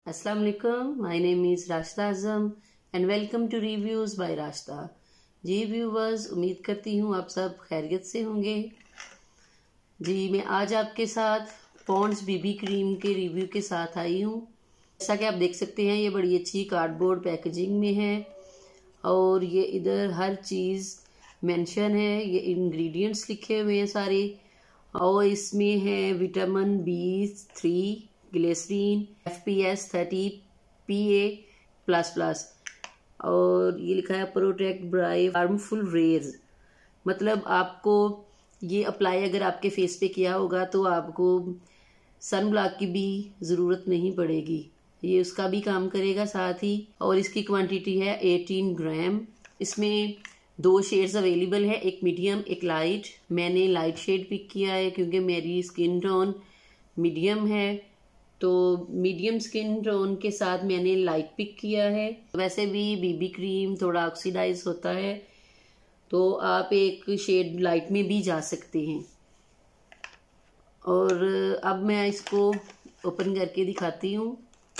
Assalamu alaikum. My name is Rashida Azam and welcome to Reviews by Rashida. जी viewers, उम्मीद करती हूँ आप सब खैरियत से होंगे। जी मैं आज आपके साथ पॉन्ड्स बीबी क्रीम के रिव्यू के साथ आई हूँ। जैसा कि आप देख सकते हैं ये बड़ी अच्छी कार्डबोर्ड पैकेजिंग में है और ये इधर हर चीज़ मेंशन है, ये इंग्रेडिएंट्स लिखे हुए हैं सारे और इसमें है vitamin B3, glycerine, FPS 30 PA++ और ये लिखा है प्रोटेक्ट बाय हार्मफुल रेज। मतलब आपको ये अप्लाई अगर आपके फेस पे किया होगा तो आपको सन ब्लॉक की भी ज़रूरत नहीं पड़ेगी, ये उसका भी काम करेगा साथ ही। और इसकी क्वांटिटी है 18 ग्राम। इसमें 2 शेड्स अवेलेबल है, एक मीडियम एक लाइट। मैंने लाइट शेड पिक किया है क्योंकि मेरी स्किन टोन मीडियम है, तो मीडियम स्किन टोन के साथ मैंने लाइट पिक किया है। वैसे भी बीबी क्रीम थोड़ा ऑक्सीडाइज होता है तो आप एक शेड लाइट में भी जा सकते हैं। और अब मैं इसको ओपन करके दिखाती हूँ।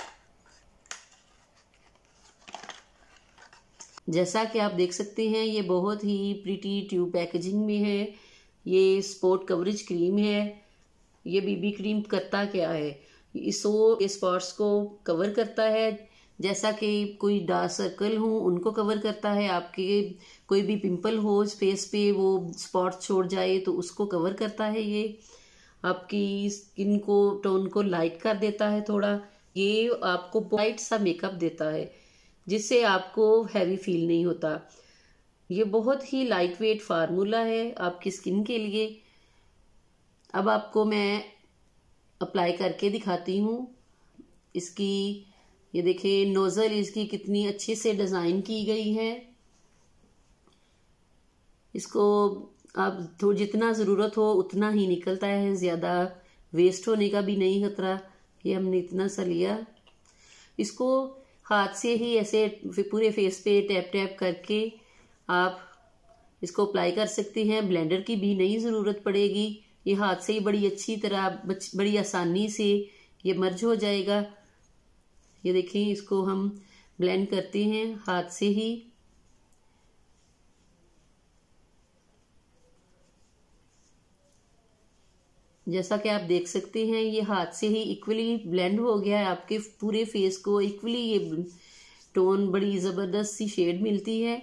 जैसा कि आप देख सकते हैं ये बहुत ही प्रीटी ट्यूब पैकेजिंग में है। ये स्पॉट कवरेज क्रीम है। ये बीबी क्रीम करता क्या है, इसको स्पॉट्स को कवर करता है, जैसा कि कोई डार्क सर्कल हो उनको कवर करता है, आपके कोई भी पिंपल हो फेस पे वो स्पॉट छोड़ जाए तो उसको कवर करता है। ये आपकी स्किन को टोन को लाइट कर देता है थोड़ा। ये आपको लाइट सा मेकअप देता है जिससे आपको हैवी फील नहीं होता। ये बहुत ही लाइट वेट फार्मूला है आपकी स्किन के लिए। अब आपको मैं अप्लाई करके दिखाती हूँ। इसकी ये देखिए नोजल इसकी कितनी अच्छे से डिज़ाइन की गई है। इसको आप तो जितना ज़रूरत हो उतना ही निकलता है, ज़्यादा वेस्ट होने का भी नहीं खतरा। ये हमने इतना सा लिया। इसको हाथ से ही ऐसे पूरे फेस पे टैप टैप करके आप इसको अप्लाई कर सकते हैं। ब्लेंडर की भी नहीं ज़रूरत पड़ेगी, ये हाथ से ही बड़ी अच्छी तरह बड़ी आसानी से ये मर्ज हो जाएगा। ये देखें इसको हम ब्लेंड करते हैं हाथ से ही। जैसा कि आप देख सकते हैं ये हाथ से ही इक्वली ब्लेंड हो गया है। आपके पूरे फेस को इक्वली ये टोन बड़ी ज़बरदस्त सी शेड मिलती है।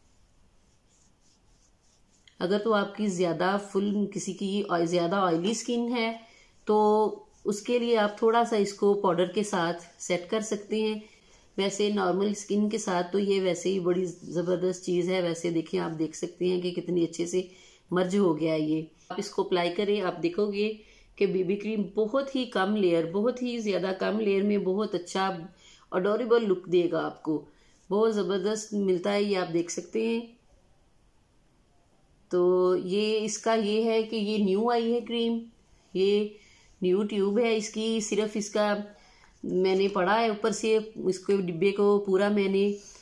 अगर तो आपकी ज़्यादा किसी की ज़्यादा ऑयली स्किन है तो उसके लिए आप थोड़ा सा इसको पाउडर के साथ सेट कर सकते हैं। वैसे नॉर्मल स्किन के साथ तो ये वैसे ही बड़ी ज़बरदस्त चीज़ है। वैसे देखिए आप देख सकते हैं कि कितनी अच्छे से मर्ज हो गया है ये। आप इसको अप्लाई करें, आप देखोगे कि बीबी क्रीम बहुत ही कम लेयर, बहुत ही ज़्यादा कम लेयर में बहुत अच्छा अडोरेबल लुक देगा आपको। बहुत ज़बरदस्त मिलता है ये, आप देख सकते हैं। तो ये इसका ये है कि ये न्यू आई है क्रीम, ये न्यू ट्यूब है इसकी। सिर्फ इसका मैंने पढ़ा है ऊपर से, इसको डिब्बे को पूरा मैंने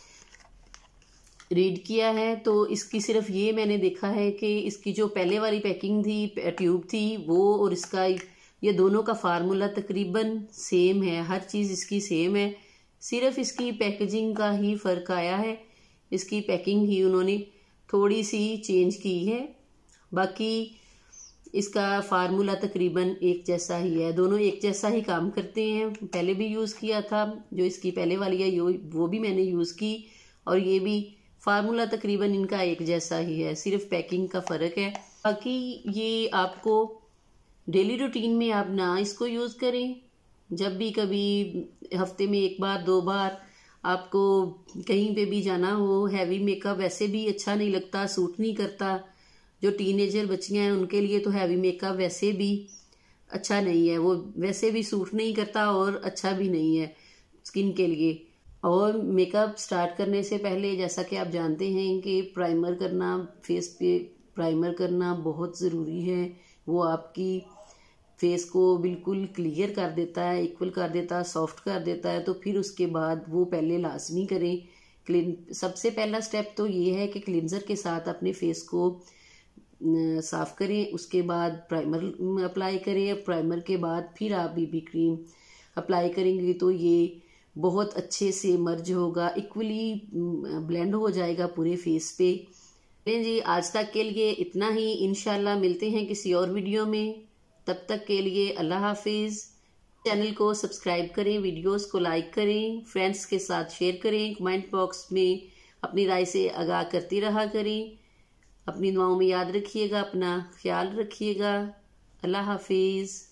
रीड किया है तो इसकी सिर्फ ये मैंने देखा है कि इसकी जो पहले वाली पैकिंग थी, ट्यूब थी वो, और इसका ये दोनों का फार्मूला तकरीबन सेम है। हर चीज़ इसकी सेम है, सिर्फ इसकी पैकेजिंग का ही फ़र्क आया है। इसकी पैकिंग ही उन्होंने थोड़ी सी चेंज की है, बाकी इसका फार्मूला तकरीबन एक जैसा ही है। दोनों एक जैसा ही काम करते हैं। पहले भी यूज़ किया था जो इसकी पहले वाली है वो भी मैंने यूज़ की, और ये भी फार्मूला तकरीबन इनका एक जैसा ही है, सिर्फ पैकिंग का फ़र्क है। बाकी ये आपको डेली रूटीन में आप ना इसको यूज़ करें, जब भी कभी हफ्ते में 1 बार 2 बार आपको कहीं पे भी जाना हो। हैवी मेकअप वैसे भी अच्छा नहीं लगता, सूट नहीं करता। जो टीनेजर बच्चियां हैं उनके लिए तो हैवी मेकअप वैसे भी अच्छा नहीं है, वो वैसे भी सूट नहीं करता और अच्छा भी नहीं है स्किन के लिए। और मेकअप स्टार्ट करने से पहले जैसा कि आप जानते हैं कि प्राइमर करना, फेस पे प्राइमर करना बहुत ज़रूरी है। वो आपकी फेस को बिल्कुल क्लियर कर देता है, इक्वल कर देता है, सॉफ्ट कर देता है। तो फिर उसके बाद वो पहले लाजमी करें। सबसे पहला स्टेप तो ये है कि क्लिनजर के साथ अपने फेस को साफ करें, उसके बाद प्राइमर अप्लाई करें। प्राइमर के बाद फिर आप बीबी क्रीम अप्लाई करेंगे तो ये बहुत अच्छे से मर्ज होगा, इक्वली ब्लेंड हो जाएगा पूरे फेस पे। जी आज तक के लिए इतना ही, इंशाल्लाह मिलते हैं किसी और वीडियो में। तब तक के लिए अल्लाह हाफिज। चैनल को सब्सक्राइब करें, वीडियोस को लाइक करें, फ्रेंड्स के साथ शेयर करें, कमेंट बॉक्स में अपनी राय से आगाह करती रहा करें। अपनी दुआओं में याद रखिएगा, अपना ख्याल रखिएगा। अल्लाह हाफिज।